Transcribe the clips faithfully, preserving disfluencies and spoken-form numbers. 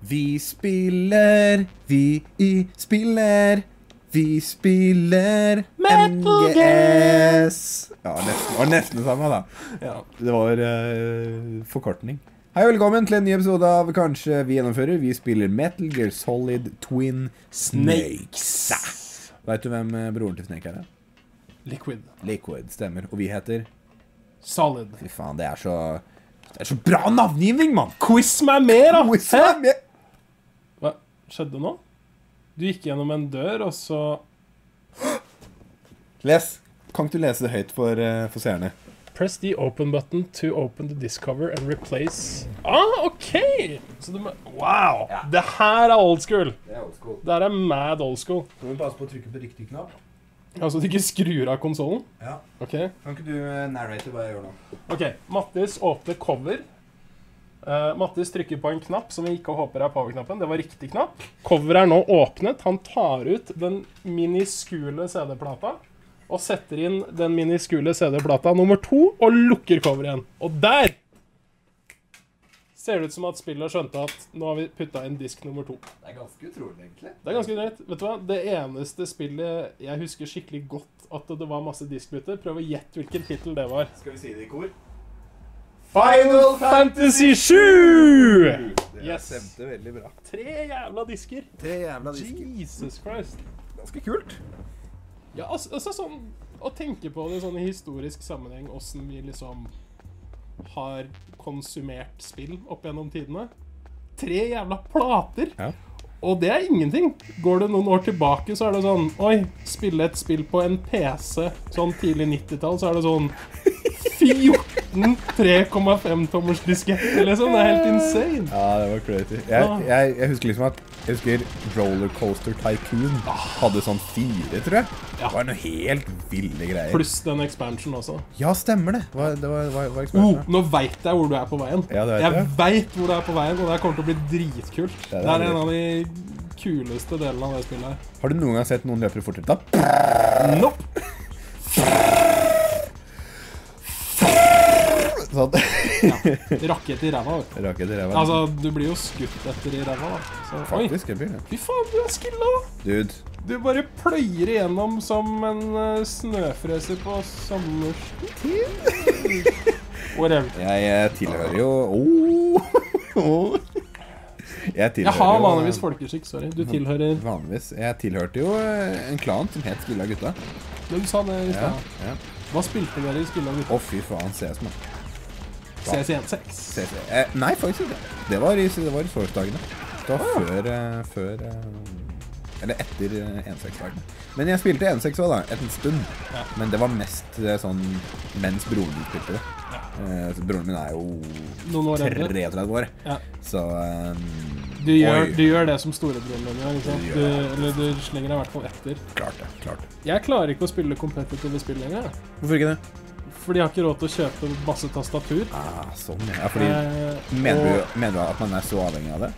Vi spiller, vi i spiller, vi spiller M G S. Ja, nesten, det var nesten det samme da. Ja. Det var uh, forkortning. Hei og velkommen til en ny episode av Kanskje vi gjennomfører. Vi spiller Metal Gear Solid Twin Snakes. Vet du hvem broren til Snake er? Liquid. Liquid, stemmer. Og vi heter? Solid. Fy faen, det er så... Det er så bra navngivning, mann! Quiz meg mer, da! Quiz meg mer! Hva skjedde nå? Du gikk gjennom en dør, og så... Les. Kan ikke du lese det høyt for, uh, for seerne? Press the open button to open the disk cover and replace... Ah, ok! Så du må... Wow! Ja. Det her er old school. Det er old school. Det her er mad old school. Må vi passe på å trykke på riktig knapp? Altså, du ikke skrur av konsolen? Ja. Ok. Kan ikke du narrate hva jeg gjør nå? Ok, Mattis åpner cover. Uh, Mattis trykker på en knapp som vi ikke håper er power-knappen. Det var riktig knapp. Cover er nå åpnet. Han tar ut den miniskule C D-plata og setter inn den miniskule C D-plata nummer to og lukker cover igjen. Og der ser det ut som at spillet skjønte at nå har vi puttet inn disk nummer to. Det er ganske utrolig, egentlig. Det er ganske greit. Vet du hva? Det eneste spillet jeg husker skikkelig godt at det var masse diskbytter. Prøv å gjette hvilken titel det var. Skal vi si det i kor? Final Fantasy sju! Det Yes. stemte veldig bra. Tre jævla disker. Tre jævla disker. Jesus Christ. Ganske kult. Ja, altså, altså sånn, å tenke på det sånn i historisk sammenheng, hvordan vi liksom har konsumert spill opp gjennom tidene. Tre jævla plater. Ja. Og det er ingenting. Går det noen år tilbake, så er det sånn, oi, spille et spill på en P C, sånn tidlig nittitall, så er det sånn fjorten tre komma fem tommers disketter, liksom. Det er helt insane. Ja, det var crazy. Jeg, jeg, jeg husker liksom at, jeg husker Rollercoaster Tycoon hadde sånn fire, tror jeg. Ja. Det var noe helt ville greier. Pluss den expansion også. Ja, stemmer det. Hva, det var, var, var Oh, expansion. nå vet jeg hvor du er på veien. Ja, det vet jeg jeg. vet hvor du er på veien, og det kommer til å bli dritkult. Ja, det er det er det. en av de kuleste delene av det spillet her. Har du noen gang sett noen løpere fortere da? Nope. Sånn. Ja, rakket i ræva. vet du. Raket i ræva. Altså, du blir jo skutt etter i ræva da. Så, oi, Faktisk, jeg blir det. fy faen, du er skilla da. Dude. Du bare pløyer igjennom som en uh, snøfreser på sommerstid. Whatever. Jeg, jeg tilhører jo... Oh. Oh. Jeg tilhører Jeg har jo- vanligvis folkeskikk, sorry. Du tilhører... Vanligvis. Jeg tilhørte jo en klan som het Skilla Gutta. Ja, du sa det i Ja, stedet. ja. Hva spilte dere i Skilla Å, Gutta? fy faen, C S, man. C S en seks. C S. Eh, nei, faktisk ikke. Det var i, det var i Source-dagene. Det var før, eh, før eh, eller etter eh, en seks-dagene. Men jeg spilte en seks også da, et en stund. Ja. Men det var mest eh, sånn mens broren min spilte det. Ja. Eh, så broren min er jo Noen år eldre. treogtretti år. Ja. Så um, Du gjør, oi, du gjør det som storebroren din gjør, ikke sant? Du Du, gjør det. eller du slenger deg i hvert fall etter. klart det, klart det. Jeg klarer ikke å spille competitive spill lenger, jeg. Hvorfor ikke det? Fordi jeg har ikke råd til å kjøpe masse tastatur. Ah, sånn, ja. Fordi, Eh, mener, og du, mener du at man er så avhengig av det?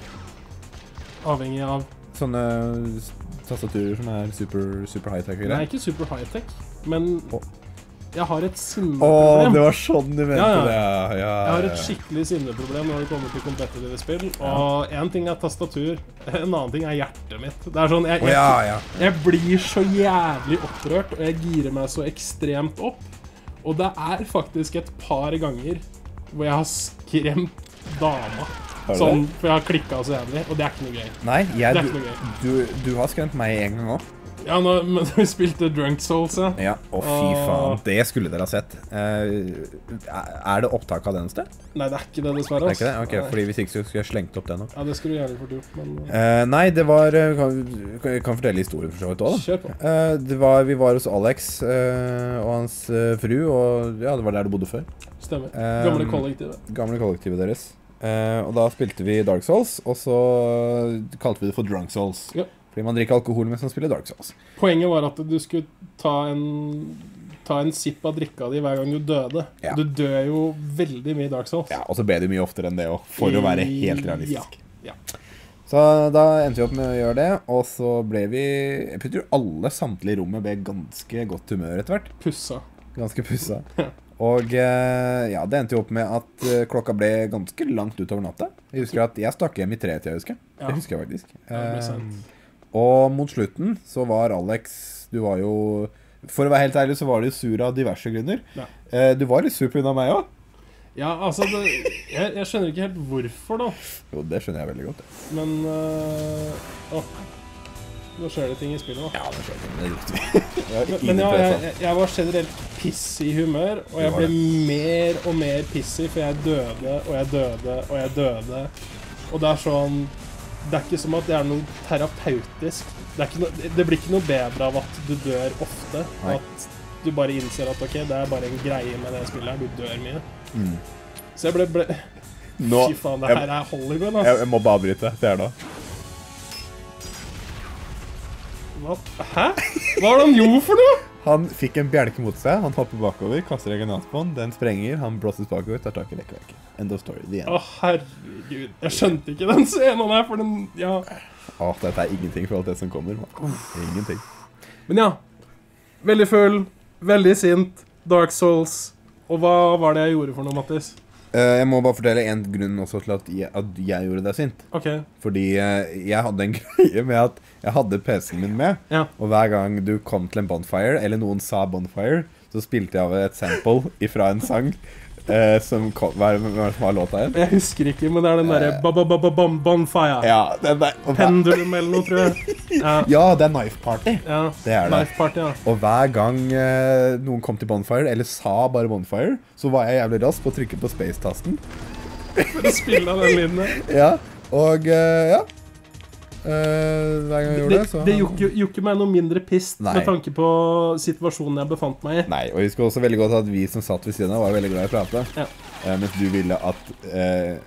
avhengig av... Sånne s- tastaturer som er super, super high-tech og Det er greier? ikke super high-tech, men Å. jeg har et Åh, sinneproblem. det var sånn du mente Ja, ja. det, ja. ja. Jeg har et skikkelig sinneproblem når det kommer til competitive spill. Og en ting er tastatur, en annen ting er hjertet mitt. Det er sånn, jeg, Å, jeg, ja, ja. jeg blir så jævlig opprørt, og jeg girer meg så ekstremt opp. Og det er faktisk et par ganger hvor jeg har skremt dama. Har du Sånn, det? for jeg har klikket så jævlig, og det er ikke noe gøy. Nei, jeg, Det er du, ikke noe du, du har skremt meg en gang også. Ja, nå, men vi spilte Drunk Souls, ja. Ja, å fy Åh. faen, det skulle dere ha sett. Eh, er det opptak av den sted? Nei, det er ikke det, dessverre. Er det ikke det? ass. Ok, Nei. fordi hvis ikke så skulle jeg slengt opp det nå. Ja, det skulle du gjerne fort gjort, men... uh, Eh, nei, det var, eh, kan, jeg kan fortelle historien for så vidt også da. Kjør på. Eh, det var, vi var hos Alex eh, og hans eh, fru, og ja, det var der du bodde før. Stemmer. Um, Gamle kollektivet. Gamle kollektivet deres. Eh, og da spilte vi Dark Souls, og så kalte vi det for Drunk Souls. Ja. Fordi man drikker alkohol mens man spiller Dark Souls. Poenget var at du skulle ta en, ta en sipp av drikka di hver gang du døde. Ja. Du dør jo veldig mye i Dark Souls. Ja, og så ber du mye oftere enn det også, for å være helt realistisk. Ja. Ja. Så da endte vi opp med å gjøre det, og så ble vi, jeg tror alle samtlige i rommet ble ganske godt humør etter hvert. Pussa. Ganske pussa. Og eh, ja, det endte jo opp med at eh, klokka ble ganske langt utover natta. Jeg husker at jeg stakk hjem i tre til, jeg husker. Ja. Det husker jeg faktisk. Ja, det ble Eh, sant. og mot slutten så var Alex, du var jo, for å være helt ærlig, så var du sur av diverse grunner. Ja. Eh, du var litt sur på grunn av meg også. Ja, altså, det, jeg, jeg skjønner ikke helt hvorfor da. Jo, det skjønner jeg veldig godt. Men, øh, åh, nå skjer det ting i spillet da. Ja, det skjønner jeg. Det likte vi. Jeg Men, var men ja, ingen jeg, press, jeg- jeg var generelt piss i humør, og jeg Det var ble mer og mer pissig, for jeg døde, og jeg døde, og jeg døde. Og det er sånn, det er ikke som at det er noe terapeutisk. Det, er ikke noe, det blir ikke noe bedre av at du dør ofte, Nei. at du bare innser at ok, det er bare en greie med det spillet her, du dør mye. Mm. Så jeg ble, ble Nå, fy faen, det jeg, her er Hollywood, jeg, ass. jeg må bare avbryte. Det er da. Hva? Hæ? Hva var det han gjorde for noe? Han fikk en bjelke mot seg, han hopper bakover, kaster en granat på den, den sprenger, han blåses bakover, tar tak i rekkverket. End of story, the end. Å, herregud. Jeg skjønte ikke den scenen der, for den, ja. Åh, dette er ingenting for alt det som kommer. Man. Ingenting. Men ja, veldig full, veldig sint, Dark Souls. Og hva var det jeg gjorde for noe, Mattis? Eh, jeg må bare fortelle en grunn også til at jeg, at jeg gjorde deg sint. Ok, Fordi eh, jeg hadde en greie med at jeg hadde P C-en min med, ja. og hver gang du kom til en bonfire, eller noen sa bonfire, så spilte jeg av et sample ifra en sang eh, som kom, hva er det hva er det som var låta igjen? Jeg husker ikke, men det er den derre ba-ba-ba-ba-bonfire. Ja, den der. Og hver, Pendulum eller noe, tror jeg. Ja, ja, det er Knife Party. ja. Det er det. Knife Party, ja. Og hver gang eh, noen kom til bonfire, eller sa bare bonfire, så var jeg jævlig rask på å trykke på space-tasten. For å spille av den lyden der. Ja, og eh, ja. Eh, hver gang jeg gjorde Det, det, så... det gjorde ikke- gjorde ikke meg noe mindre pissed Nei. med tanke på situasjonen jeg befant meg i. Nei, og jeg husker også veldig godt at vi som satt ved siden av var veldig glad i å prate. Ja. Eh, mens du ville at, eh,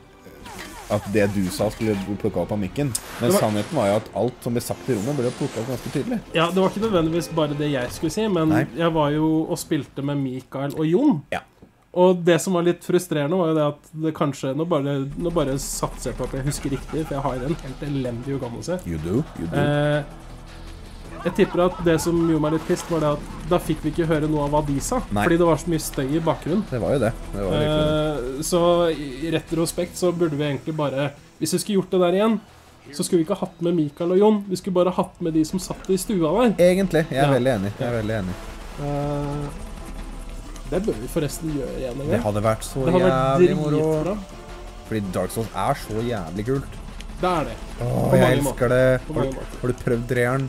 at det du sa skulle bli plukket opp av mikken. Men Det var- sannheten var jo at alt som ble sagt i rommet ble plukket opp ganske tydelig. Ja, det var ikke nødvendigvis bare det jeg skulle si, men Nei. jeg var jo og spilte med Mikael og Jon. Ja. Og det som var litt frustrerende var jo det at det kanskje, nå bare, nå bare satser jeg på at jeg husker riktig, for jeg har en helt elendig hukommelse. You do, you do. Eh, jeg tipper at det som gjorde meg litt pissed var det at da fikk vi ikke høre noe av hva de sa, Nei. fordi det var så mye støy i bakgrunnen. Det var jo det. Det var virkelig det. Eh, så i retrospekt så burde vi egentlig bare, hvis vi skulle gjort det der igjen, så skulle vi ikke hatt med Mikael og Jon, vi skulle bare hatt med de som satt i stua der. Egentlig, jeg er Ja. veldig enig. Jeg er veldig enig. Eh, det bør vi forresten gjøre igjen en Det gang. hadde vært så Det har vært jævlig moro. dritbra. Fordi Dark Souls er så jævlig kult. Det er det. Åh, På jeg mange elsker det. På Har mange du, måter. har du prøvd treeren?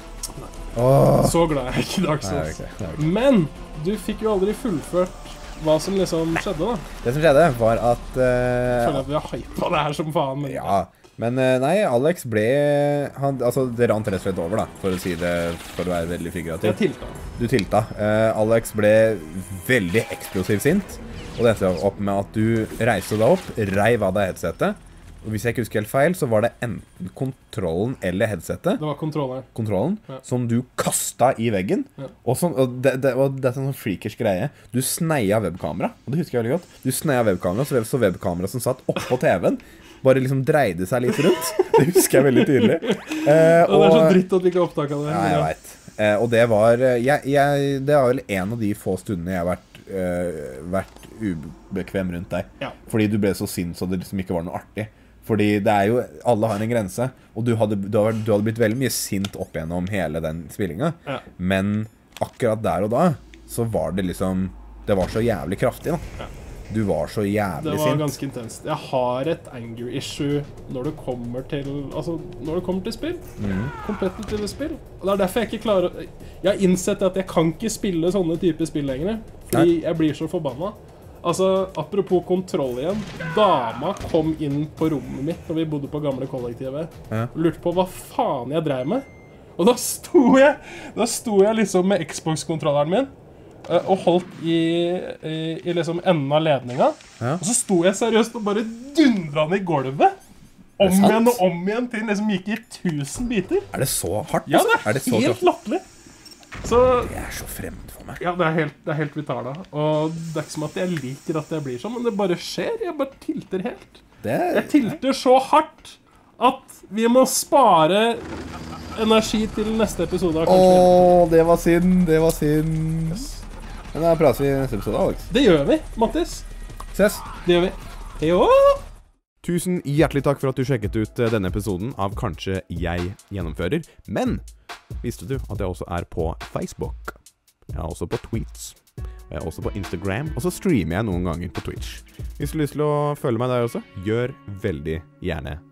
Åh. Så glad er jeg ikke i Dark Nei, Souls. ok, nei, ok. Men du fikk jo aldri fullført hva som liksom skjedde, da. Det som skjedde var at eh, Jeg føler at vi har hypa det her som faen. Men Ja, men eh, nei, Alex ble han, Altså, det rant rett og slett over, da, for å si det For å være veldig jeg figurativ. tilta. Du tilta. Eh, Alex ble veldig eksplosivt sint, og det endte opp med at du reiste deg opp, reiv av deg headsetet. Og hvis jeg ikke husker helt feil, så var det enten kontrollen eller headsetet, Det var kontrolleren. kontrollen, Ja. som du kasta i veggen. Ja. Og, sånn, og det, det, og det er sånn freakers greie. Du sneia webkamera, og det husker jeg veldig godt. Du sneia webkamera, så, så webkamera som satt oppå T V-en, bare liksom dreide seg litt rundt. Det husker jeg veldig tydelig. Eh, Og det er så dritt at vi ikke har opptak av det. Ja, jeg vet. Eh, og det var jeg, jeg, Det var vel en av de få stundene jeg har vært, eh, vært ubekvem rundt deg. Ja. Fordi du ble så sint så det liksom ikke var noe artig. Fordi det er jo Alle har en grense, og du hadde, du hadde, du hadde blitt veldig mye sint opp gjennom hele den spillinga. Ja. Men akkurat der og da så var det liksom Det var så jævlig kraftig, da. Ja. Du var så Det jævlig var sint. ganske intenst. Jeg har et anger issue når det kommer til Altså, når det kommer til spill. Mhm. Kompetitive spill. Og det er derfor jeg ikke klarer å Jeg har innsett at jeg kan ikke spille sånne typer spill lenger. Fordi jeg blir så forbanna. Altså, apropos kontroll igjen. Dama kom inn på rommet mitt når vi bodde på gamle kollektivet. Ja. Og lurte på hva faen jeg drev med. Og da sto jeg Da sto jeg liksom med Xbox-kontrolleren min eh, og holdt i, i, i liksom enden av ledninga. Ja. Og så sto jeg seriøst og bare dundra den i gulvet. Om Er det sant? igjen og om igjen til den liksom gikk i tusen biter. Er det så hardt? Ja, altså? det er, er det så helt kraftig? latterlig. Så Det er så fremmed for meg. ja, det er helt, det er helt vitarda. Og det er ikke som at jeg liker at jeg blir sånn, men det bare skjer. Jeg bare tilter helt. Det Jeg tilter så hardt at vi må spare energi til neste episode. Kanskje. Åh, det var synd, det var synd. Men da prater vi i neste episode, Alex. Det gjør vi, Mattis. Ses. Det gjør vi. Jo! Tusen hjertelig takk for at du sjekket ut denne episoden av Kanskje jeg gjennomfører. Men visste du at jeg også er på Facebook? Jeg er også på Tweets. Jeg er også på Instagram. Og så streamer jeg noen ganger på Twitch. Hvis du har lyst til å følge meg der også, gjør veldig gjerne